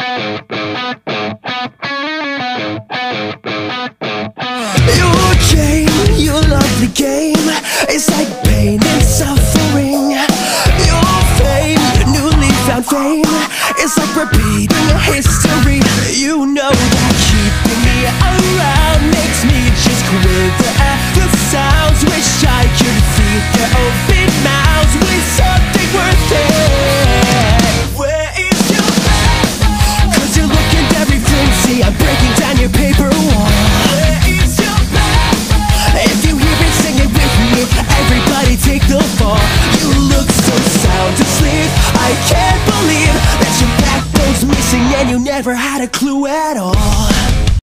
Your game, your lovely game, it's like pain and suffering. Your fame, your newly found fame, it's like repeat